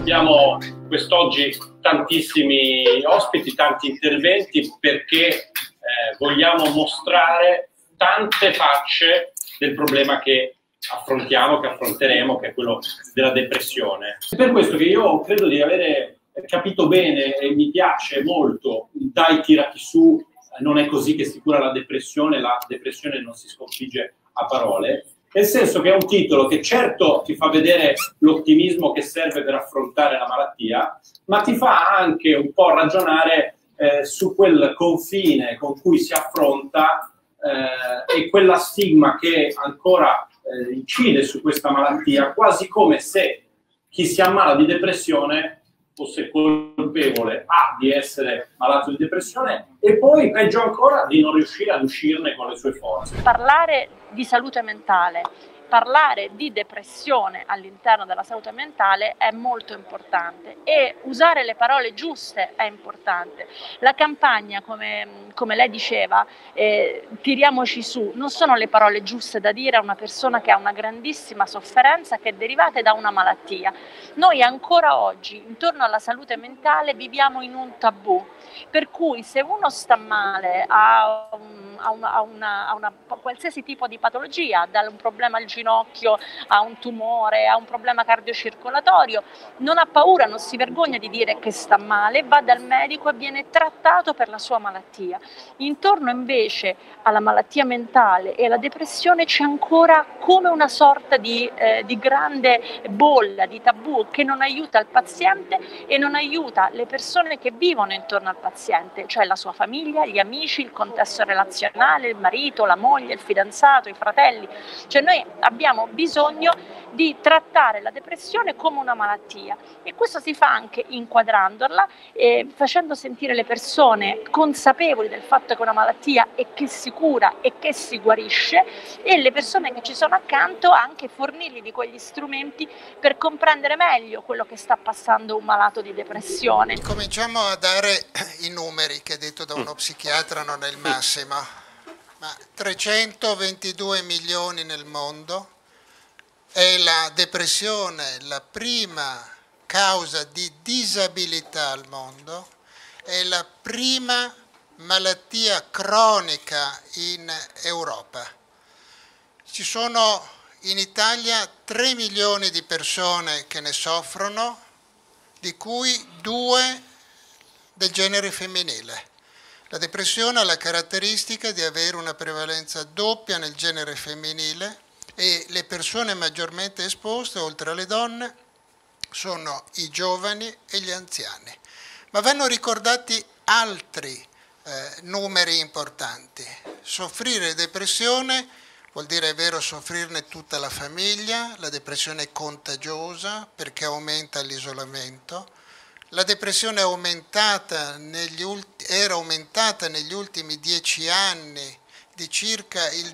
Abbiamo quest'oggi tantissimi ospiti, tanti interventi, perché vogliamo mostrare tante facce del problema che affrontiamo, che affronteremo, che è quello della depressione. È per questo che io credo di avere capito bene e mi piace molto Dai tirati su, non è così che si cura la depressione non si sconfigge a parole, nel senso che è un titolo che certo ti fa vedere l'ottimismo che serve per affrontare la malattia, ma ti fa anche un po' ragionare su quel confine con cui si affronta e quella stigma che ancora incide su questa malattia, quasi come se chi si ammala di depressione fosse colpevole di essere malato di depressione e poi, peggio ancora, di non riuscire ad uscirne con le sue forze. Parlare di salute mentale, parlare di depressione all'interno della salute mentale è molto importante e usare le parole giuste è importante. La campagna, come lei diceva, tiriamoci su, non sono le parole giuste da dire a una persona che ha una grandissima sofferenza che è derivata da una malattia. Noi ancora oggi intorno alla salute mentale viviamo in un tabù, per cui se uno sta male, ha una qualsiasi tipo di patologia, da un problema al ginocchio a un tumore, a un problema cardiocircolatorio, non ha paura, non si vergogna di dire che sta male, va dal medico e viene trattato per la sua malattia. Intorno invece alla malattia mentale e alla depressione c'è ancora come una sorta di grande bolla, di tabù che non aiuta il paziente e non aiuta le persone che vivono intorno al paziente, cioè la sua famiglia, gli amici, il contesto relazionale, il marito, la moglie, il fidanzato, i fratelli. Cioè noi abbiamo bisogno di trattare la depressione come una malattia e questo si fa anche inquadrandola e facendo sentire le persone consapevoli del fatto che è una malattia e che si cura e che si guarisce, e le persone che ci sono accanto anche fornirgli di quegli strumenti per comprendere meglio quello che sta passando un malato di depressione. Cominciamo a dare i numeri, che detto da uno psichiatra non è il massimo, ma 322 milioni nel mondo, è la depressione la prima causa di disabilità al mondo, è la prima malattia cronica in Europa. Ci sono in Italia 3 milioni di persone che ne soffrono, di cui 2 del genere femminile. La depressione ha la caratteristica di avere una prevalenza doppia nel genere femminile e le persone maggiormente esposte, oltre alle donne, sono i giovani e gli anziani. Ma vanno ricordati altri numeri importanti. Soffrire depressione vuol dire, è vero, soffrirne tutta la famiglia, la depressione è contagiosa perché aumenta l'isolamento. La depressione è era aumentata negli ultimi 10 anni di circa il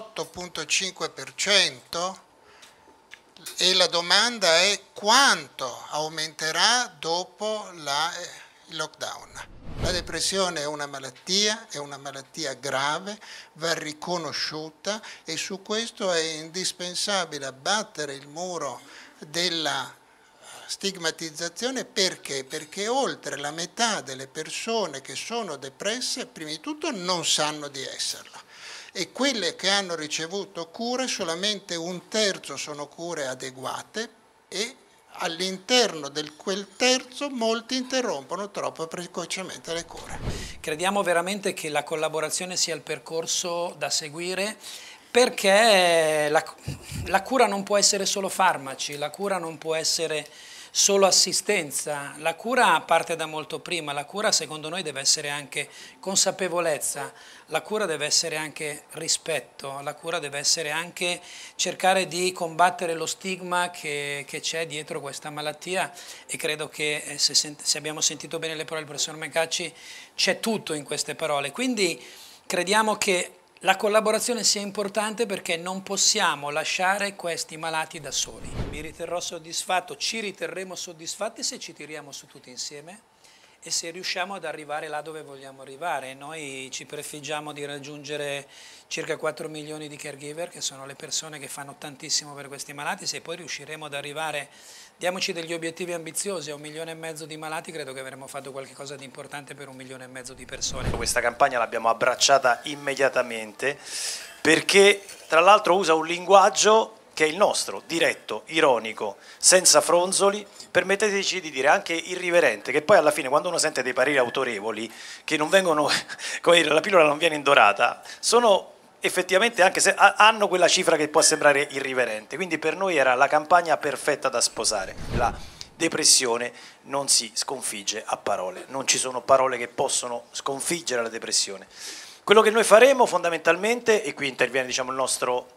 18,5% e la domanda è quanto aumenterà dopo il lockdown. La depressione è una malattia grave, va riconosciuta e su questo è indispensabile abbattere il muro della stigmatizzazione. Perché? Perché oltre la metà delle persone che sono depresse, prima di tutto, non sanno di esserlo. E quelle che hanno ricevuto cure, solamente 1/3 sono cure adeguate e all'interno di quel terzo molti interrompono troppo precocemente le cure. Crediamo veramente che la collaborazione sia il percorso da seguire, perché la cura non può essere solo farmaci, la cura non può essere solo assistenza, la cura parte da molto prima, la cura secondo noi deve essere anche consapevolezza, la cura deve essere anche rispetto, la cura deve essere anche cercare di combattere lo stigma che c'è dietro questa malattia, e credo che se abbiamo sentito bene le parole del professor Mecacci c'è tutto in queste parole, quindi crediamo che la collaborazione sia importante perché non possiamo lasciare questi malati da soli. Mi riterrò soddisfatto, ci riterremo soddisfatti se ci tiriamo su tutti insieme e se riusciamo ad arrivare là dove vogliamo arrivare. Noi ci prefiggiamo di raggiungere circa 4 milioni di caregiver, che sono le persone che fanno tantissimo per questi malati. Se poi riusciremo ad arrivare, diamoci degli obiettivi ambiziosi, a 1,5 milioni di malati, credo che avremo fatto qualcosa di importante per 1,5 milioni di persone. Questa campagna l'abbiamo abbracciata immediatamente perché tra l'altro usa un linguaggio che è il nostro, diretto, ironico, senza fronzoli, permetteteci di dire anche irriverente, che poi alla fine quando uno sente dei pareri autorevoli che non vengono, come dire, la pillola non viene indorata, sono effettivamente, anche se hanno quella cifra che può sembrare irriverente, quindi per noi era la campagna perfetta da sposare. La depressione non si sconfigge a parole, non ci sono parole che possono sconfiggere la depressione. Quello che noi faremo fondamentalmente, e qui interviene diciamo il nostro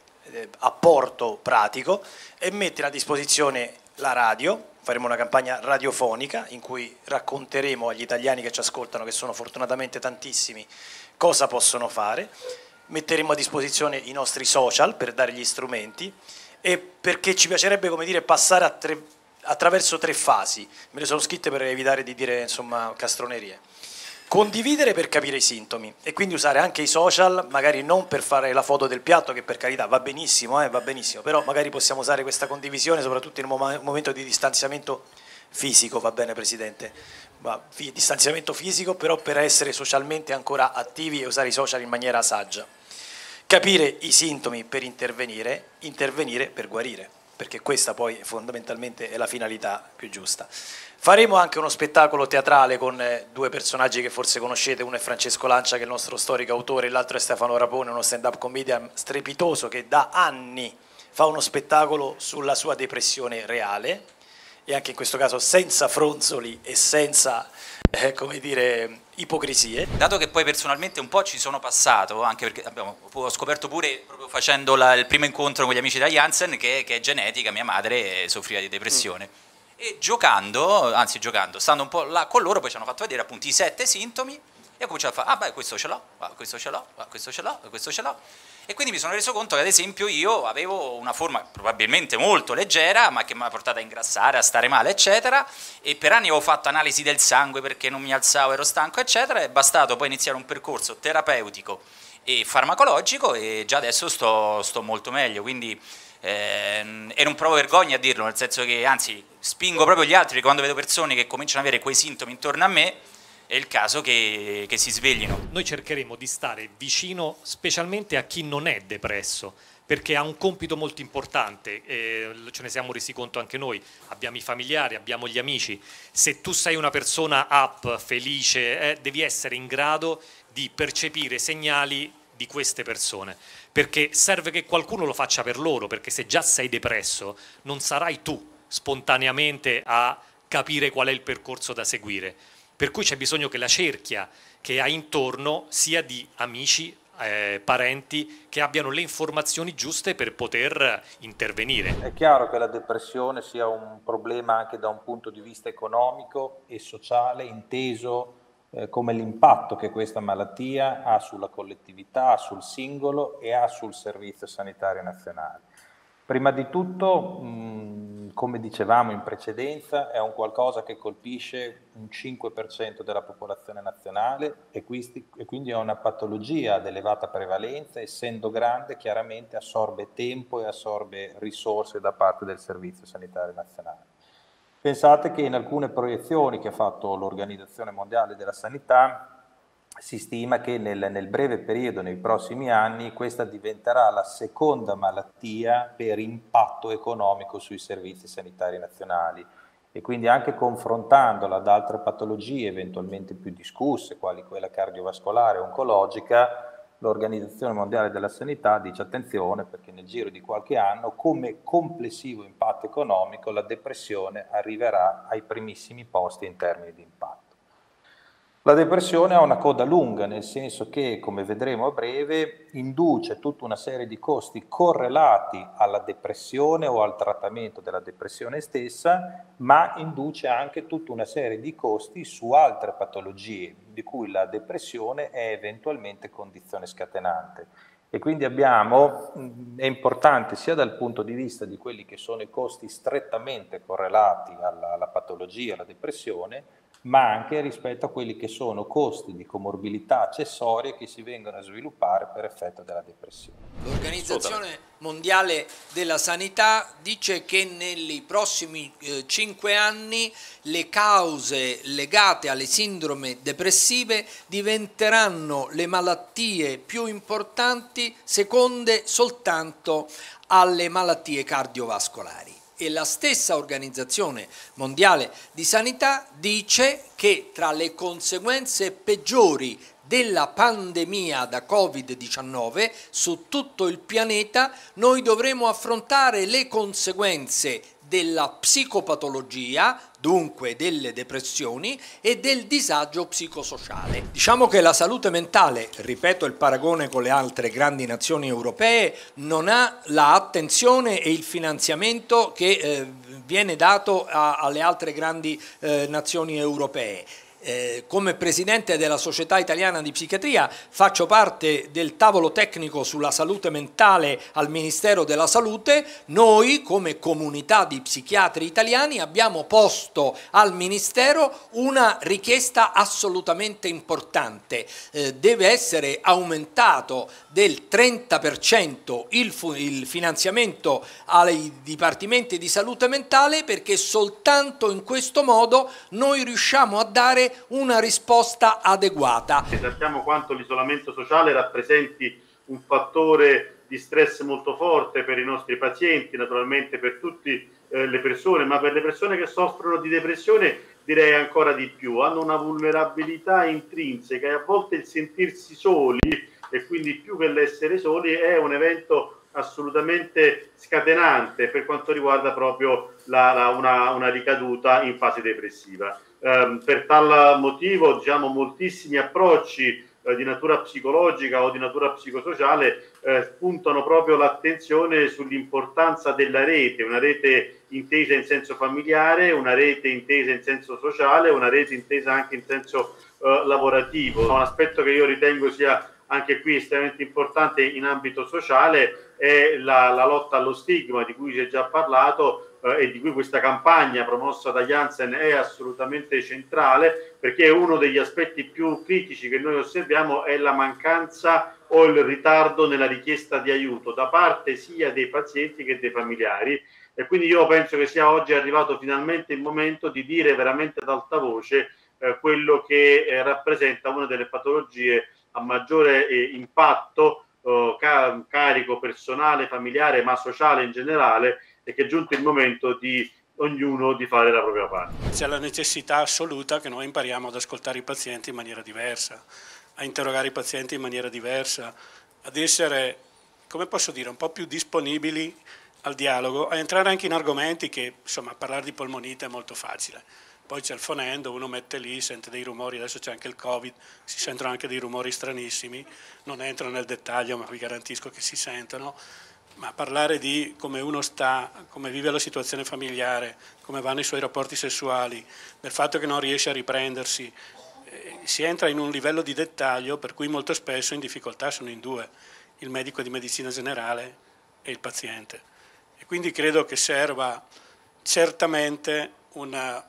apporto pratico, è mettere a disposizione la radio. Faremo una campagna radiofonica in cui racconteremo agli italiani che ci ascoltano, che sono fortunatamente tantissimi, cosa possono fare. Metteremo a disposizione i nostri social per dare gli strumenti, e perché ci piacerebbe, come dire, passare attraverso 3 fasi. Me le sono scritte per evitare di dire insomma castronerie. Condividere per capire i sintomi e quindi usare anche i social, magari non per fare la foto del piatto, che per carità va benissimo, però magari possiamo usare questa condivisione soprattutto in un momento di distanziamento fisico, va bene Presidente? Distanziamento fisico, però per essere socialmente ancora attivi e usare i social in maniera saggia. Capire i sintomi per intervenire per guarire, perché questa poi fondamentalmente è la finalità più giusta. Faremo anche uno spettacolo teatrale con 2 personaggi che forse conoscete, uno è Francesco Lancia, che è il nostro storico autore, l'altro è Stefano Rapone, uno stand-up comedian strepitoso che da anni fa uno spettacolo sulla sua depressione reale, e anche in questo caso senza fronzoli e senza, come dire, ipocrisie. Dato che poi personalmente un po' ci sono passato, anche perché ho scoperto pure proprio facendo il primo incontro con gli amici da Janssen che è genetica, mia madre soffriva di depressione. E stando un po' là con loro, poi ci hanno fatto vedere appunto i 7 sintomi e ho cominciato a fare, questo ce l'ho, questo ce l'ho, questo ce l'ho, questo ce l'ho. E quindi mi sono reso conto che ad esempio io avevo una forma probabilmente molto leggera, ma che mi ha portato a ingrassare, a stare male, eccetera, e per anni avevo fatto analisi del sangue perché non mi alzavo, ero stanco, eccetera, è bastato poi iniziare un percorso terapeutico e farmacologico e già adesso sto molto meglio, quindi e non provo vergogna a dirlo, nel senso che anzi spingo proprio gli altri, che quando vedo persone che cominciano ad avere quei sintomi intorno a me è il caso che si sveglino. Noi cercheremo di stare vicino specialmente a chi non è depresso, perché ha un compito molto importante, ce ne siamo resi conto anche noi, abbiamo i familiari, abbiamo gli amici. Se tu sei una persona up, felice, devi essere in grado di percepire segnali di queste persone, perché serve che qualcuno lo faccia per loro, perché se già sei depresso non sarai tu spontaneamente a capire qual è il percorso da seguire, per cui c'è bisogno che la cerchia che hai intorno sia di amici, parenti che abbiano le informazioni giuste per poter intervenire. È chiaro che la depressione sia un problema anche da un punto di vista economico e sociale, inteso come l'impatto che questa malattia ha sulla collettività, sul singolo e ha sul Servizio Sanitario Nazionale. Prima di tutto, come dicevamo in precedenza, è un qualcosa che colpisce un 5% della popolazione nazionale e quindi è una patologia ad elevata prevalenza, essendo grande chiaramente assorbe tempo e assorbe risorse da parte del Servizio Sanitario Nazionale. Pensate che in alcune proiezioni che ha fatto l'Organizzazione Mondiale della Sanità si stima che nel breve periodo, nei prossimi anni, questa diventerà la seconda malattia per impatto economico sui servizi sanitari nazionali e quindi anche confrontandola ad altre patologie eventualmente più discusse, quali quella cardiovascolare o oncologica, l'Organizzazione Mondiale della Sanità dice attenzione perché nel giro di qualche anno come complessivo impatto economico la depressione arriverà ai primissimi posti in termini di impatto. La depressione ha una coda lunga, nel senso che, come vedremo a breve, induce tutta una serie di costi correlati alla depressione o al trattamento della depressione stessa, ma induce anche tutta una serie di costi su altre patologie, di cui la depressione è eventualmente condizione scatenante. E quindi è importante sia dal punto di vista di quelli che sono i costi strettamente correlati alla patologia, alla depressione, ma anche rispetto a quelli che sono costi di comorbilità accessorie che si vengono a sviluppare per effetto della depressione. L'Organizzazione Mondiale della Sanità dice che nei prossimi 5 anni le cause legate alle sindrome depressive diventeranno le malattie più importanti, seconde soltanto alle malattie cardiovascolari. E la stessa Organizzazione Mondiale di Sanità dice che tra le conseguenze peggiori della pandemia da Covid-19 su tutto il pianeta noi dovremo affrontare le conseguenze della psicopatologia, dunque delle depressioni e del disagio psicosociale. Diciamo che la salute mentale, ripeto il paragone con le altre grandi nazioni europee, non ha l'attenzione e il finanziamento che viene dato alle altre grandi nazioni europee. Come presidente della Società Italiana di Psichiatria faccio parte del tavolo tecnico sulla salute mentale al Ministero della Salute. Noi come comunità di psichiatri italiani abbiamo posto al Ministero una richiesta assolutamente importante. Deve essere aumentato del 30% il finanziamento ai dipartimenti di salute mentale, perché soltanto in questo modo noi riusciamo a dare una risposta adeguata. Sappiamo quanto l'isolamento sociale rappresenti un fattore di stress molto forte per i nostri pazienti, naturalmente per tutte le persone, ma per le persone che soffrono di depressione direi ancora di più. Hanno una vulnerabilità intrinseca e a volte il sentirsi soli, e quindi più che l'essere soli, è un evento assolutamente scatenante per quanto riguarda proprio una ricaduta in fase depressiva. Per tal motivo, diciamo, moltissimi approcci di natura psicologica o di natura psicosociale puntano proprio l'attenzione sull'importanza della rete, una rete intesa in senso familiare, una rete intesa in senso sociale, una rete intesa anche in senso lavorativo. Un aspetto che io ritengo sia anche qui estremamente importante in ambito sociale è la lotta allo stigma, di cui si è già parlato, e di cui questa campagna promossa da Janssen è assolutamente centrale, perché uno degli aspetti più critici che noi osserviamo è la mancanza o il ritardo nella richiesta di aiuto da parte sia dei pazienti che dei familiari, e quindi io penso che sia oggi arrivato finalmente il momento di dire veramente ad alta voce quello che rappresenta una delle patologie a maggiore impatto, carico personale, familiare, ma sociale in generale, e che è giunto il momento di ognuno di fare la propria parte. C'è la necessità assoluta che noi impariamo ad ascoltare i pazienti in maniera diversa, a interrogare i pazienti in maniera diversa, ad essere, come posso dire, un po' più disponibili al dialogo, a entrare anche in argomenti che, insomma, parlare di polmonite è molto facile. Poi c'è il fonendo, uno mette lì, sente dei rumori, adesso c'è anche il Covid, si sentono anche dei rumori stranissimi, non entro nel dettaglio ma vi garantisco che si sentono, ma parlare di come uno sta, come vive la situazione familiare, come vanno i suoi rapporti sessuali, del fatto che non riesce a riprendersi, si entra in un livello di dettaglio per cui molto spesso in difficoltà sono in due, il medico di medicina generale e il paziente. E quindi credo che serva certamente una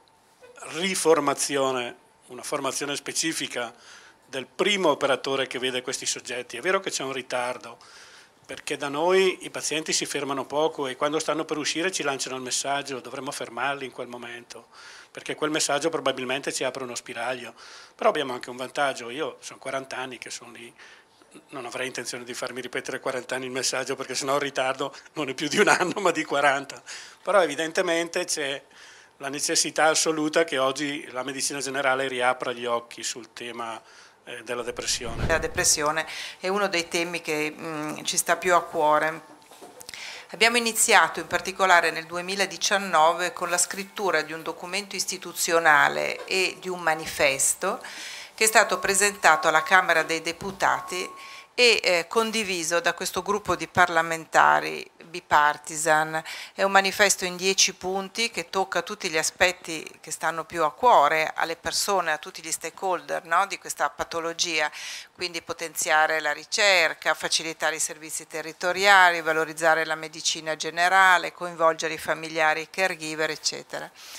riformazione, una formazione specifica del primo operatore che vede questi soggetti. È vero che c'è un ritardo, perché da noi i pazienti si fermano poco e quando stanno per uscire ci lanciano il messaggio, dovremmo fermarli in quel momento, perché quel messaggio probabilmente ci apre uno spiraglio. Però abbiamo anche un vantaggio, io sono 40 anni che sono lì, non avrei intenzione di farmi ripetere 40 anni il messaggio, perché sennò il ritardo non è più di un anno ma di 40, però evidentemente c'è la necessità assoluta che oggi la medicina generale riapra gli occhi sul tema della depressione. La depressione è uno dei temi che ci sta più a cuore. Abbiamo iniziato in particolare nel 2019 con la scrittura di un documento istituzionale e di un manifesto che è stato presentato alla Camera dei Deputati e condiviso da questo gruppo di parlamentari bipartisan. È un manifesto in 10 punti che tocca tutti gli aspetti che stanno più a cuore alle persone, a tutti gli stakeholder, no, di questa patologia, quindi potenziare la ricerca, facilitare i servizi territoriali, valorizzare la medicina generale, coinvolgere i familiari, i caregiver, eccetera.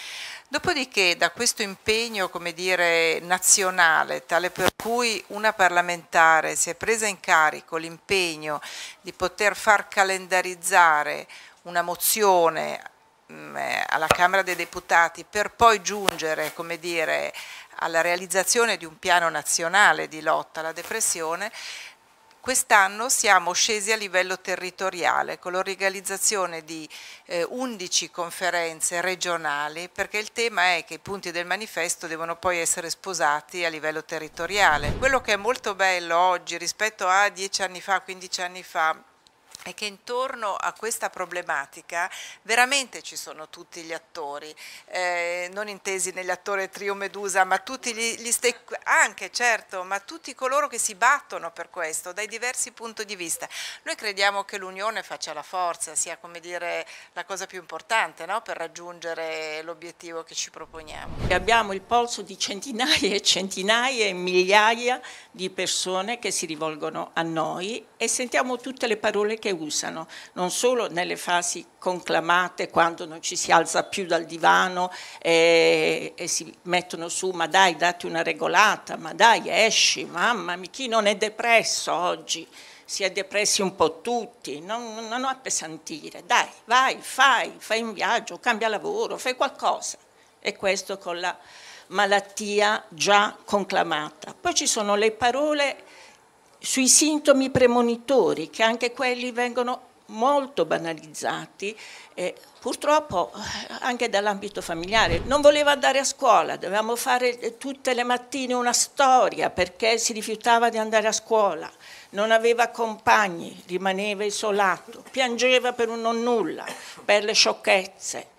Dopodiché da questo impegno, come dire, nazionale, tale per cui una parlamentare si è presa in carico l'impegno di poter far calendarizzare una mozione alla Camera dei Deputati per poi giungere, come dire, alla realizzazione di un piano nazionale di lotta alla depressione, quest'anno siamo scesi a livello territoriale con l'organizzazione di 11 conferenze regionali, perché il tema è che i punti del manifesto devono poi essere sposati a livello territoriale. Quello che è molto bello oggi rispetto a 10 anni fa, 15 anni fa, è che intorno a questa problematica veramente ci sono tutti gli attori, non intesi negli attori Trio Medusa, ma tutti anche certo, ma tutti coloro che si battono per questo dai diversi punti di vista. Noi crediamo che l'unione faccia la forza, sia, come dire, la cosa più importante, no? Per raggiungere l'obiettivo che ci proponiamo. Abbiamo il polso di centinaia e centinaia e migliaia di persone che si rivolgono a noi e sentiamo tutte le parole che usano, non solo nelle fasi conclamate, quando non ci si alza più dal divano e si mettono su, ma dai, datti una regolata, ma dai, esci, mamma mia, chi non è depresso oggi? Si è depressi un po' tutti, non appesantire, dai, vai, fai un viaggio, cambia lavoro, fai qualcosa. E questo con la malattia già conclamata. Poi ci sono le parole sui sintomi premonitori, che anche quelli vengono molto banalizzati, purtroppo anche dall'ambito familiare. Non voleva andare a scuola, dovevamo fare tutte le mattine una storia perché si rifiutava di andare a scuola, non aveva compagni, rimaneva isolato, piangeva per un non nulla, per le sciocchezze.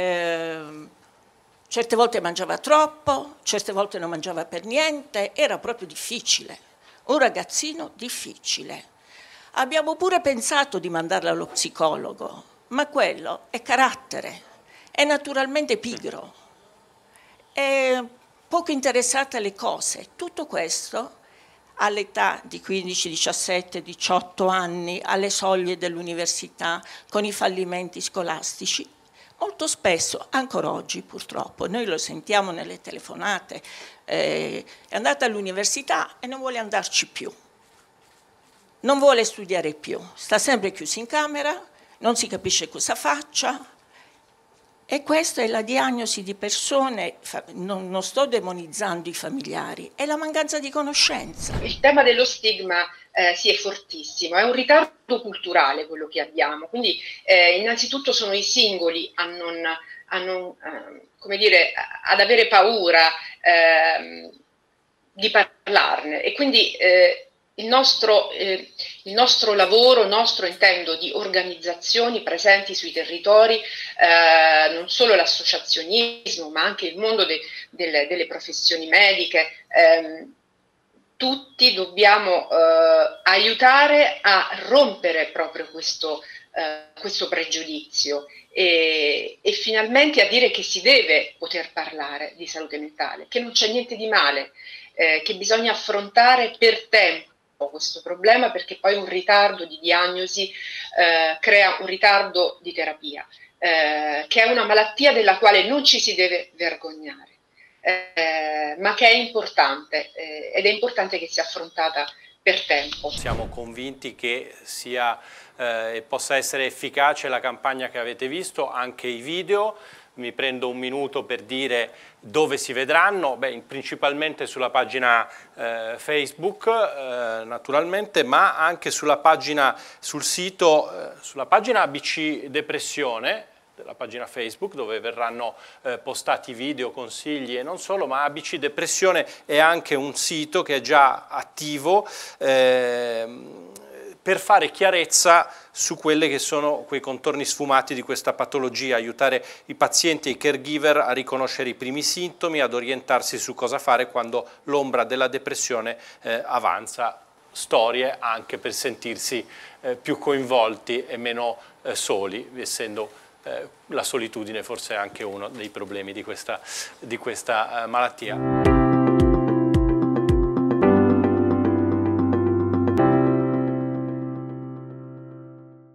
Certe volte mangiava troppo, certe volte non mangiava per niente, era proprio difficile. Un ragazzino difficile. Abbiamo pure pensato di mandarla allo psicologo, ma quello è carattere, è naturalmente pigro, è poco interessata alle cose. Tutto questo all'età di 15, 17, 18 anni, alle soglie dell'università, con i fallimenti scolastici, molto spesso, ancora oggi purtroppo, noi lo sentiamo nelle telefonate, è andata all'università e non vuole andarci più, non vuole studiare più, sta sempre chiuso in camera, non si capisce cosa faccia, e questa è la diagnosi di persone, non sto demonizzando i familiari, è la mancanza di conoscenza. Il tema dello stigma sì, è fortissimo, è un ritardo culturale quello che abbiamo, quindi innanzitutto sono i singoli come dire, ad avere paura di parlarne, e quindi il nostro lavoro, intendo, di organizzazioni presenti sui territori, non solo l'associazionismo, ma anche il mondo delle professioni mediche, tutti dobbiamo aiutare a rompere proprio questo pregiudizio e finalmente a dire che si deve poter parlare di salute mentale, che non c'è niente di male, che bisogna affrontare per tempo questo problema, perché poi un ritardo di diagnosi crea un ritardo di terapia, che è una malattia della quale non ci si deve vergognare, ma che è importante ed è importante che sia affrontata per tempo. Siamo convinti che sia e possa essere efficace la campagna che avete visto, anche i video. Mi prendo un minuto per dire dove si vedranno, principalmente sulla pagina Facebook naturalmente, ma anche sulla pagina, sul sito, sulla pagina ABC Depressione, della pagina Facebook, dove verranno postati video, consigli e non solo, ma ABC Depressione è anche un sito che è già attivo per fare chiarezza su quelli che sono quei contorni sfumati di questa patologia, aiutare i pazienti e i caregiver a riconoscere i primi sintomi, ad orientarsi su cosa fare quando l'ombra della depressione avanza, storie anche per sentirsi più coinvolti e meno soli, essendo la solitudine forse anche uno dei problemi di questa malattia.